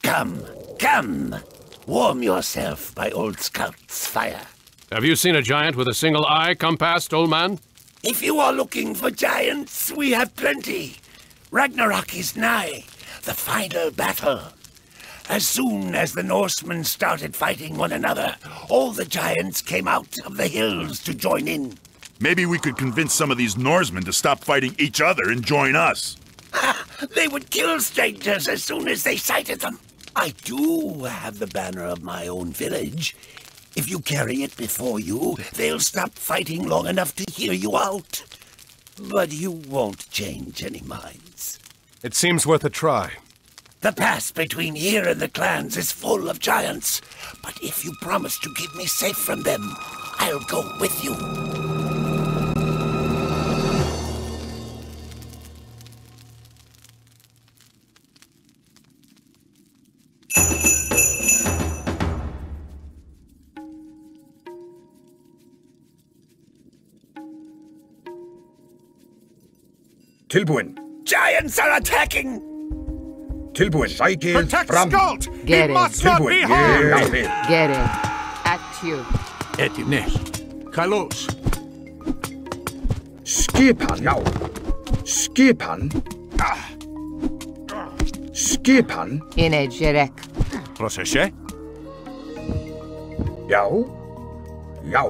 Come. Warm yourself by Old Scout's fire. Have you seen a giant with a single eye come past, old man? If you are looking for giants, we have plenty. Ragnarok is nigh, the final battle. As soon as the Norsemen started fighting one another, all the giants came out of the hills to join in. Maybe we could convince some of these Norsemen to stop fighting each other and join us. They would kill strangers as soon as they sighted them. I do have the banner of my own village. If you carry it before you, they'll stop fighting long enough to hear you out. But you won't change any minds. It seems worth a try. The pass between here and the clans is full of giants. But if you promise to keep me safe from them, I'll go with you. Tilbúin. Giants are attacking! Tilbúin. Sækið Protect fram. Skald! He Get it. must not be Tilbúin. harmed! Ég vil. Get it. At you. Etinnes. Kalos. Skipan. Já. Skipan. Skipan. Inejirek. Procesje. Já. Já.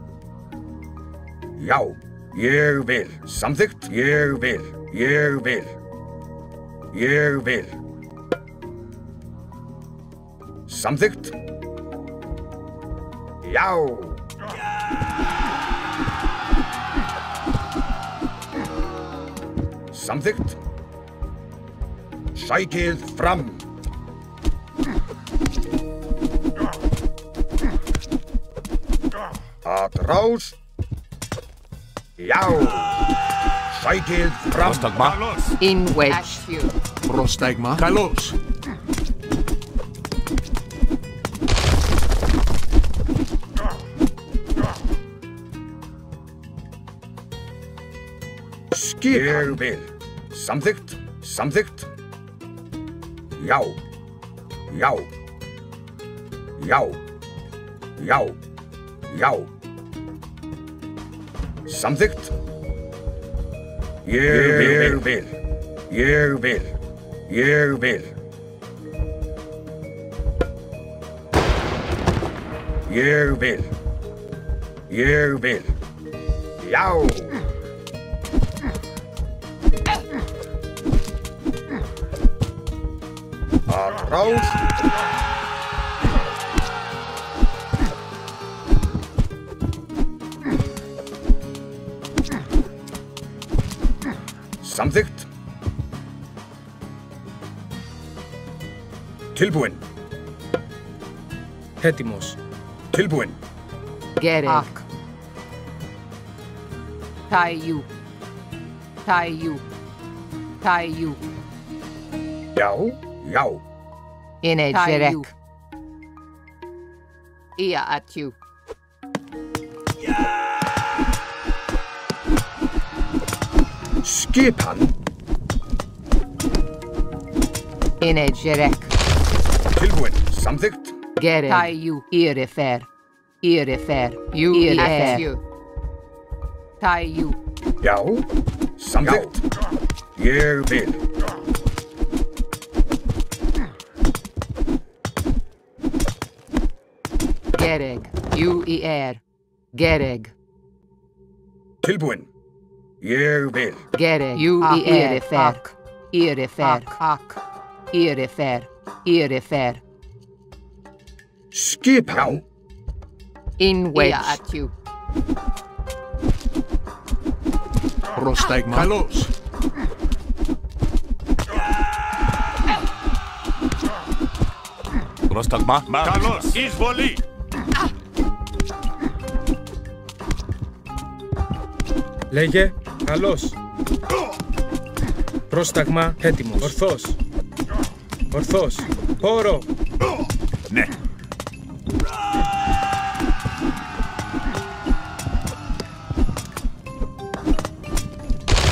Já. Ég vil. Samþykkt. Ég vil. Ég vil. Ég vil. Samþykkt. Já. Samþykkt. Sækið fram. Atrás. Já. Sækið fram. Prostagma. In wedge. At you. Prostagma. Kalos. Skipan. Ég vil. Samþykkt. Samþykkt. Já. Já. Já. Já. Já. Samþykkt. Ég vil. Ég vil. Ég vil. Ég vil. Ég vil. Já. Atrás. Samþykkt. Tilbúin. Έτοιμος. Tilbúin. Get it. Tie you. Tie you. Tie you. Já. Já. Inejirek. Ia at you. Skipan. Inejirek. Tilbúin. Samþykkt. Get it. Tie you. Irifer. Irifer. You at you. Tie you. Já. Samþykkt. Ég vil. Gereg. You Gereg. Tilbúin. Ég vil. Gereg. You Irifer. Irifer. Irifer. Irifer. Skipan. In wedge. At you. Prostagma. Kalos. Prostagma. Kalos. Izvoli. Λέγε, καλώς. Πρόσταγμα, έτοιμος. Ορθός. Ορθός. Πόρο. Ναι.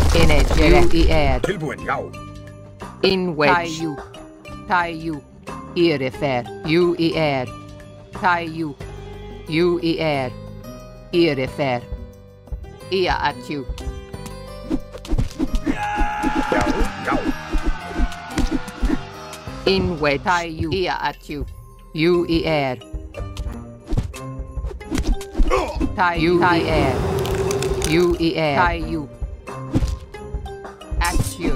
Inejirek. Tilbúin. Já. In wedge. Tie you. Tie you. Irifer. UER. Taiu. UER. Irifer. Ia atiu. Inwe Taiu. Ia atiu. UER. Taiu. UER. UER. Taiu. Atiu.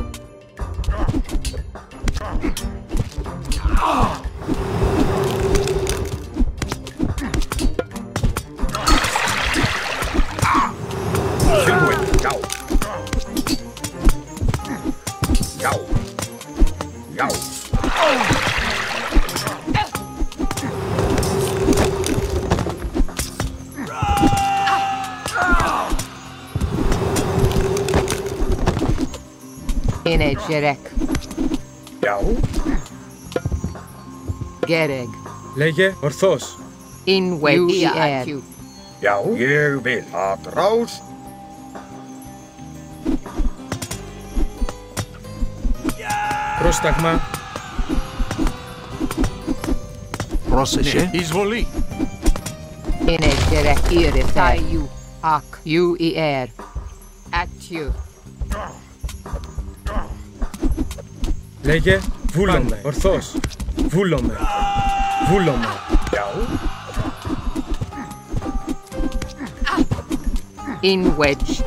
Inegirek. Gereg. Λέγε ορθώς. Inwe UER. You will atros. Πρόσταγμα. Πρόσεχε. Εισβολή. Inegirek. Irifer. Taiu. Ak. UER. Atiu. Λέγε βούλομαι. Ορθώς. Βούλομαι. Βούλομαι. Inwedge.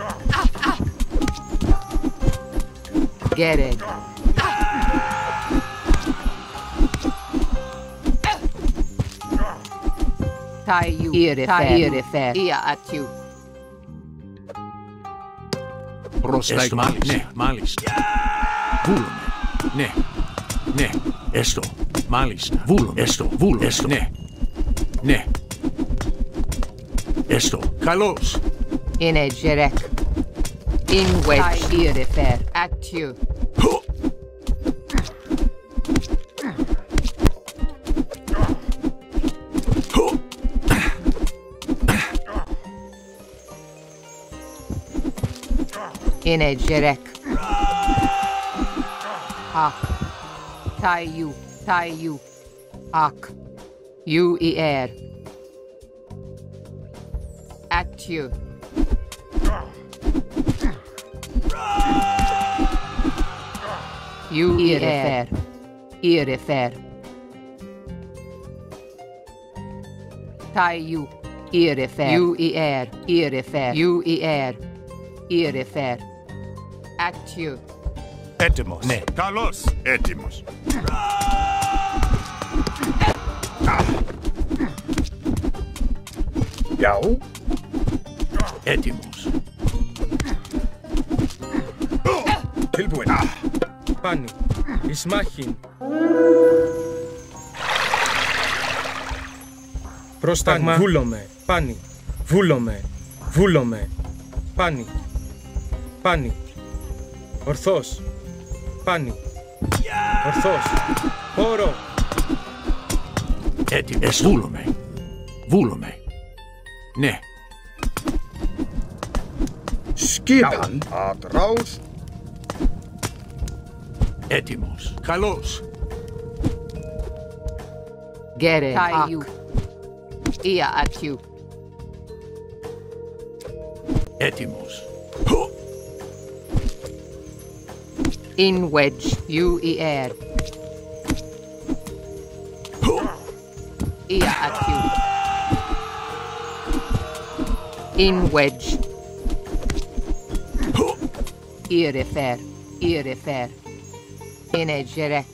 Gereg. Taiu. Irifer. Ia atiu. Πρόσταγμα. Ναι, μάλιστα. Βούλομαι. Ναι. Ναι. Έστω. Μάλιστα. Βούλομαι. Έστω. Βούλομαι. Έστω. Ναι. Ναι. Έστω. Καλώς. Inegirek. Inwedge. Irifer. Atiu. Inegirek. Ak. Taiu. Taiu. Ak. UER. Atiu. UER. Irifer. Taiu. Irifer. UER. Irifer. UER. Irifer. Atiu. Έτοιμος. Ναι. Καλώς. Έτοιμος. Έτοιμος. Πάνι. Ισμάχιν. Πρόσταγμα. Βούλομαι. Πάνι. Βούλομαι. Βούλομαι. Πάνι. Πάνι. Ορθώς. Πάνι. Ορθώς. Πόρο. Έτοιμος. Βούλομαι. Βούλομαι. Ναι. Σκύπαν atros. Έτοιμος. Καλώς. Gereg. Taiu. Ia atiu. Έτοιμος. Inwedge. UER. Ia atiu. Inwedge. Irifer. Irifer. Inegirek.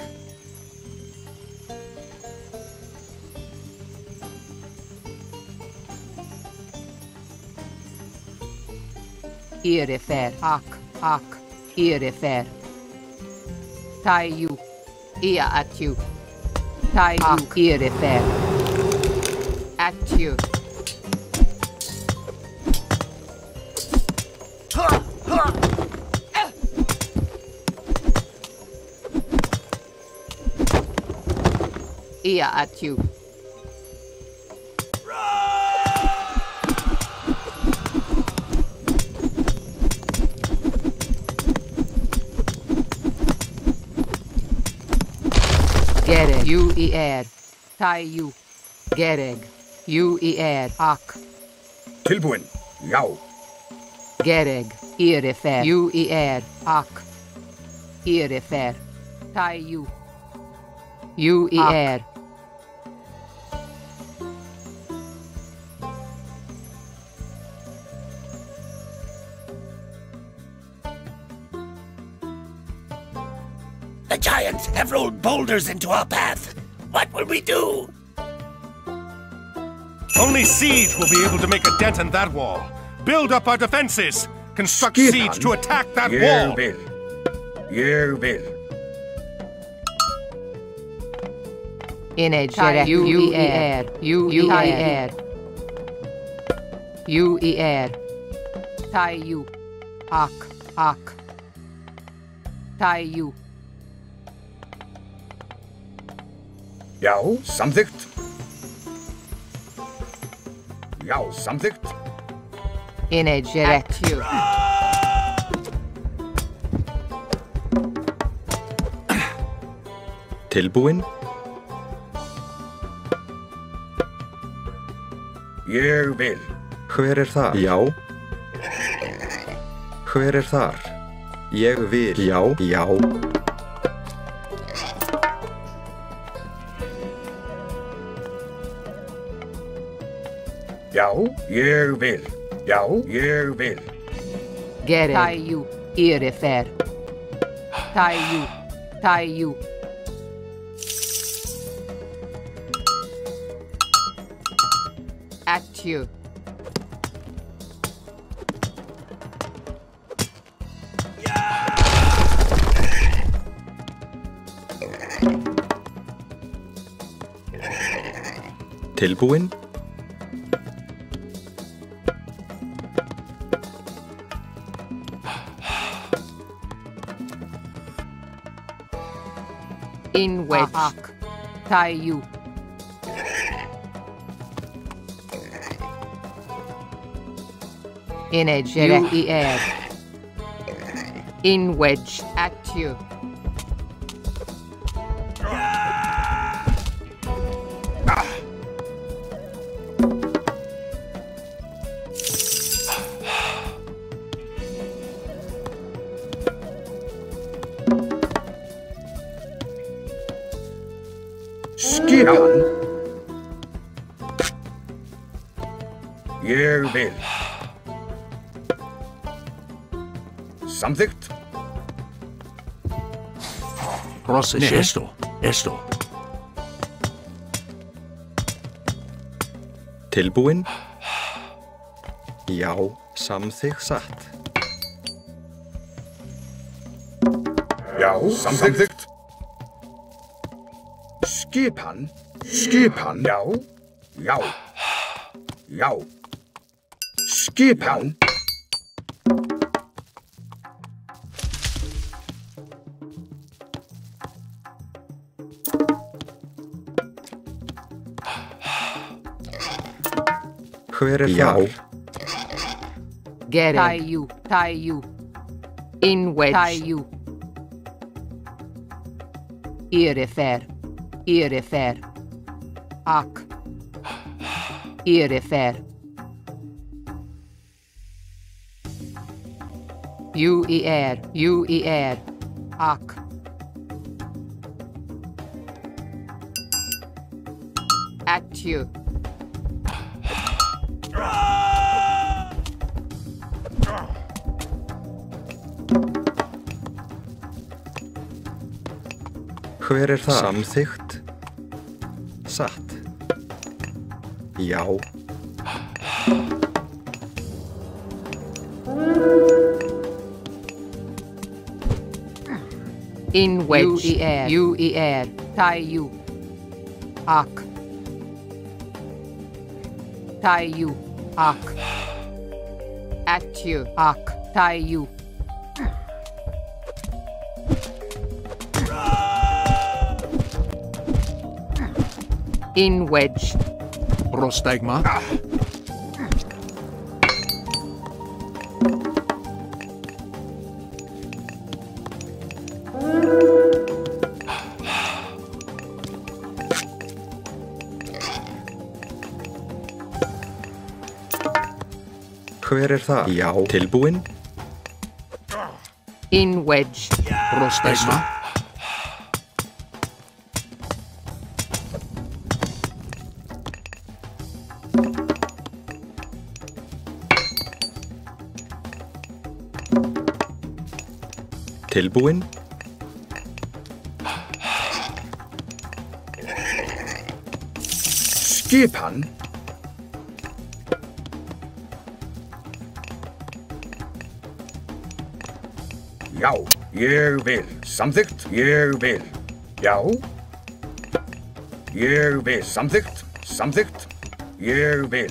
Irifer. Ak. Ak. Irifer. Taiu. Ia atiu. Taiu. Irifer. Atiu. Ia atiu. Gereg. UER. Taju. Gereg. UER. Ak. Tilbúin. Já. Gereg. Irifer. UER. Ak. Irifer. Taju. UER. The giants have rolled boulders into our path. What will we do? Only siege will be able to make a dent in that wall. Build up our defenses. Construct siege to attack that wall. Ég vil. Inegere. UER. UER. UER. Taju. Ak. Taju. Já, samþykkt. Já, samþykkt. Inegere. Tilbúin. Ég vil. Hver er þar? Já. Hver er þar? Ég vil. Já. Já. Já, ég vil. Já, ég vil. Gereg. Taju. Irifer. Taju. Atju. Tilbúin. Inwedge. Ak. Taju. Inegere. UER. Inwedge. Atju. Skipan. Ég vil. Samþykkt. Esto. Tilbúin. Já, samþykkt satt. Já, samþykkt. Skipan. Já. Skipan. Hver er þar? Gereg. Taju. Inwedge. Taju. Irifer. Ak. Irifer. UER. Ak. Atju. Hver er það? Samþykkt. Satt. Já. Inwedge. UER. Taju. Ak. Taju. Ak. Atju. Ak. Taju. Inwedge. Prostegma. Hver það? Já. Tilbúin? In wedge. Prostegma. Tilbúin? Skipan. Já, ég vil. Samþykkt, ég vil. Já. Ég vil. Samþykkt, samþykkt, ég vil.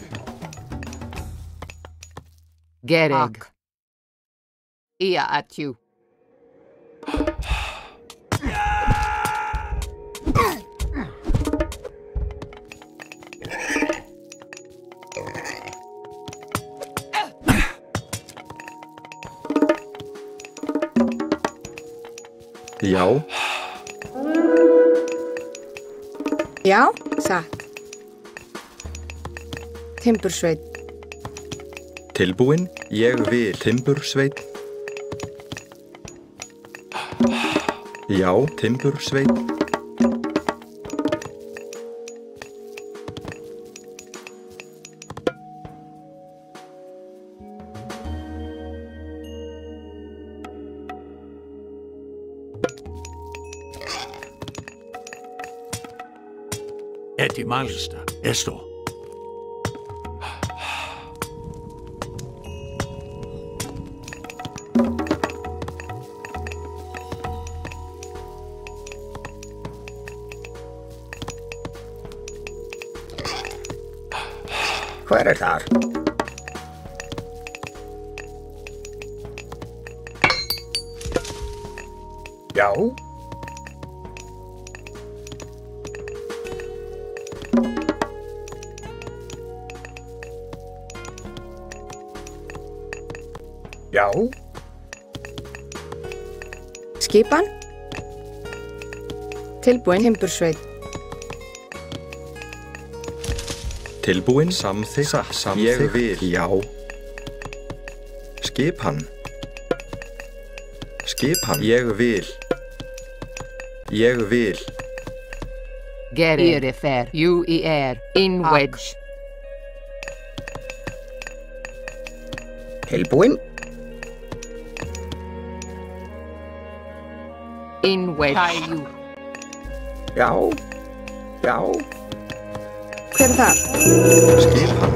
Gereg. Ia at you. Já. Já, satt. Timbursveit. Tilbúin? Ég vil. Timbursveit. Já, timbursveit. Etymálista. Esto. Hver þar? Já. Já. Skipan. Tilbúin. Timbursveit. Tilbúin? Samþykkt. Samþykkt. Ég vil. Já. Skipan. Skipan. Ég vil. Ég vil. Gereg. Irifer. UER. In wedge. Tilbúin? In wedge. Tie you. Já. Já. Hver þar? Skipan.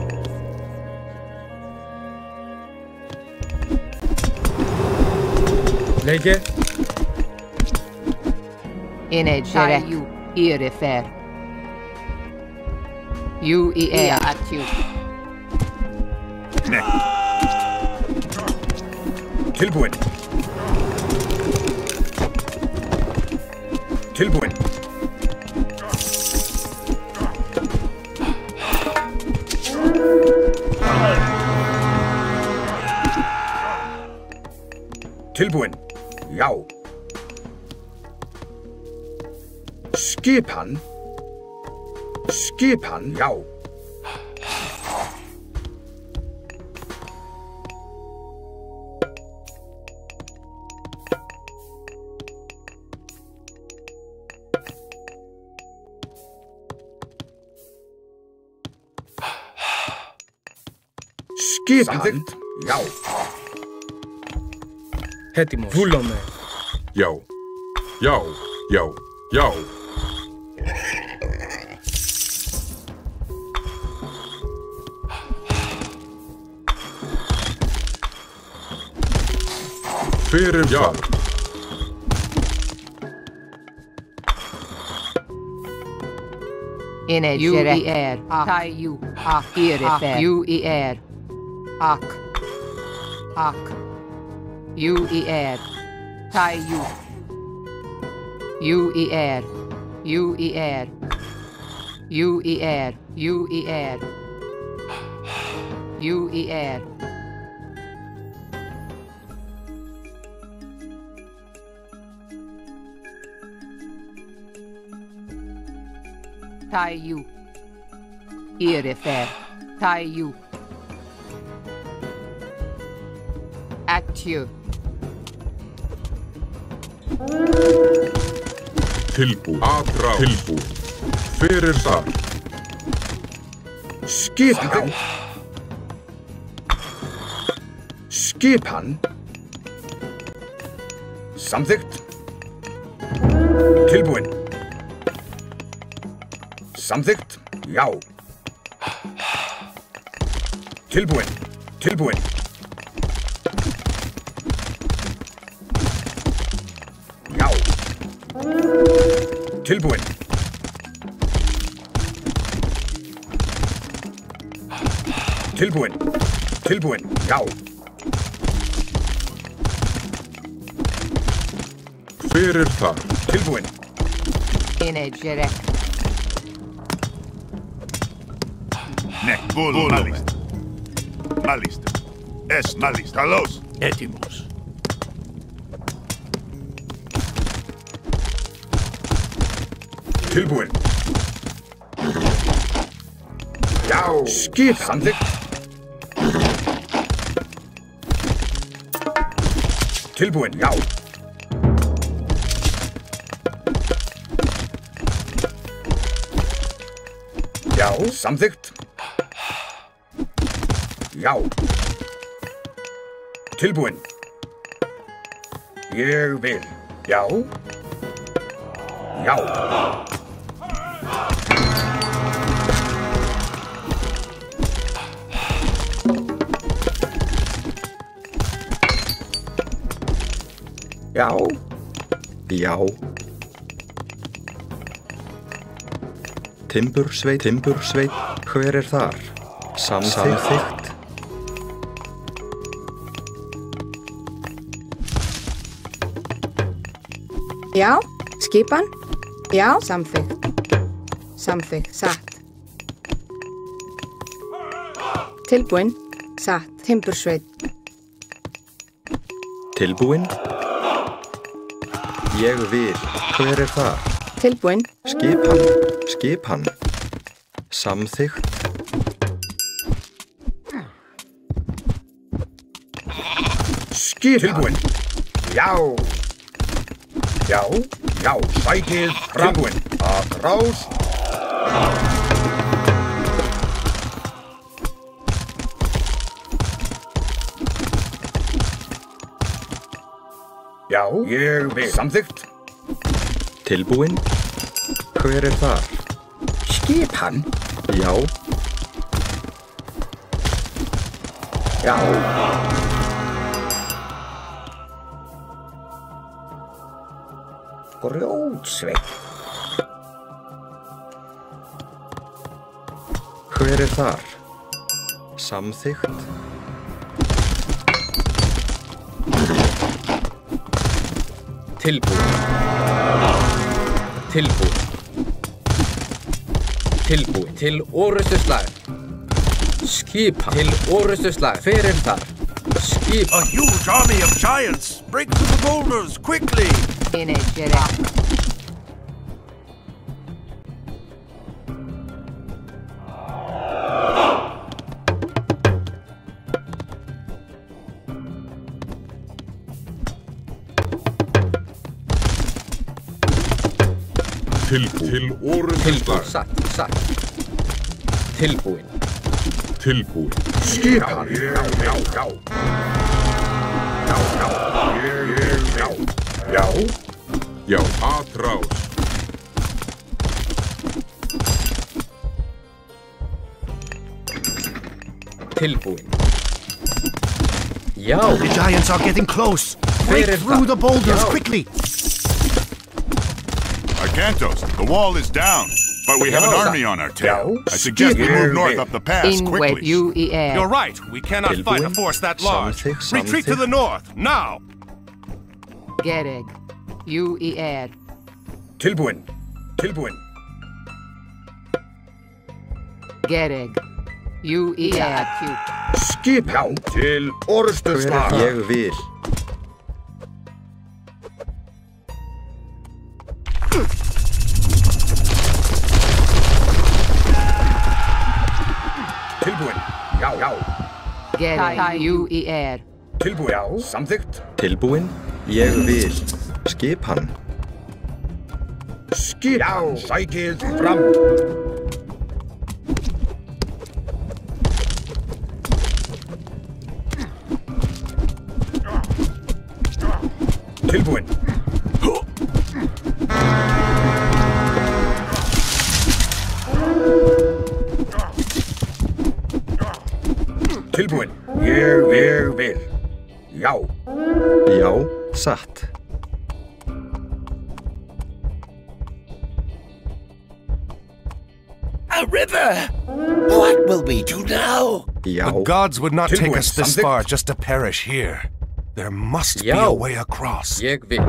Λέγε. In edge. Tie you. Irifer. UER. At you. Tilbúin. Tilbúin. Tilbúin. Já. Skipan. Skipan. Já. Skipan. Já. Έτοιμος. Βούλομαι. Yo. Yo. Yo. Yo. Fyrir já. In edge. UER. Tie you. Irifer. UER. Ak. Ak. UER. Tie you. UER. UER. UER. UER. UER. Tie you. Irifer. Tie you. Atju. Tilbúið. Atrás. Tilbúið. Fyrir þar. Skipan. Skipan. Samþykkt. Tilbúin. Samþykkt. Já. Tilbúin. Tilbúin. Já. Tilbúin. Tilbúin. Tilbúin. Já. Fyrir þar. Tilbúin. Inegere. Ne, Gulu, malist. Malist. Es malist. Kalos. Etimos. Tilbúin. Já. Skip. Samþykkt. Tilbúin. Já. Já. Samþykkt. Já. Tilbúin. Ég vil. Já. Já. Já. Já. Timbursveit, timbursveit, hver er þar? Samþykkt. Já. Skipan. Já. Samþykkt. Samþykkt. Satt. Tilbúin. Satt. Timbursveit. Tilbúin. Ég vil, hver er þar? Tilbúin. Skipan, skipan. Samþykkt. Skip. Tilbúin. Já. Já. Já. Sækið fram. Tilbúin. Atrás. Já. Ég vil. Samþykkt. Tilbúin. Hver er þar? Skipan. Já. Já. Grjótsveit. Hver er þar? Samþykkt. Tilbúin. Tilbúin. Tilbúin. Til orrustuslag. Skipan. Til orrustuslag. Hver er þar? Skipan. A huge army of giants! Break through the boulders, quickly! Inegere. Tilbúið. Til orrustuslag. Satt, satt. Tilbúin. Tilbúið. Skipan. Já. Já. Já. Já. Já. Já. Já, atrás. Tilbúin. Já. The giants are getting close. Where Break is through that? the boulders Yo. quickly. Arcantos, the wall is down, but we have an army on our tail. I suggest we move north up the pass quickly. You're right. We cannot fight a force that large. Retreat to the north, now! Gereg. UER. Tilbúin. Tilbúin. Gereg. UER. Skipan. Til orrustuslag. Ég vil. Tilbúin. Já, já. Gereg. UER. Tilbúin. Já, samþykkt. Tilbúin. Ég vil. Skipan. Skipan. Já, sækið fram. Tilbúin. Tilbúin. Ég vil. Já. Já, satt. A river! What will we do now? Já. The gods would not take us this Samþykkt. far just to perish here. There must be a way across. Ég vil.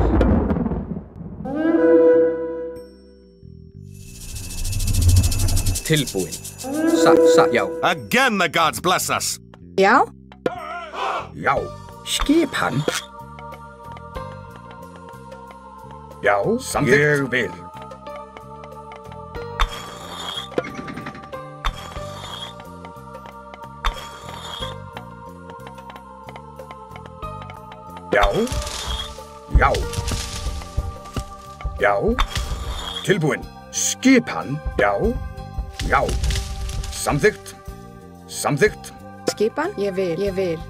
Tilbúin. Já. Again the gods bless us. Já. Já. Skipan. Já, samþykkt. Ég vil. Já. Já. Já. Tilbúin. Skipan. Já. Já. Samþykkt. Samþykkt. Skipan. Ég vil.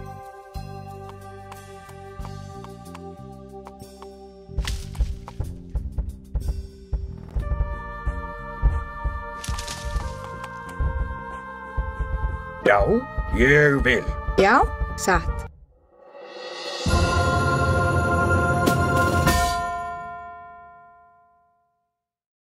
Já, ég vil. Já, satt.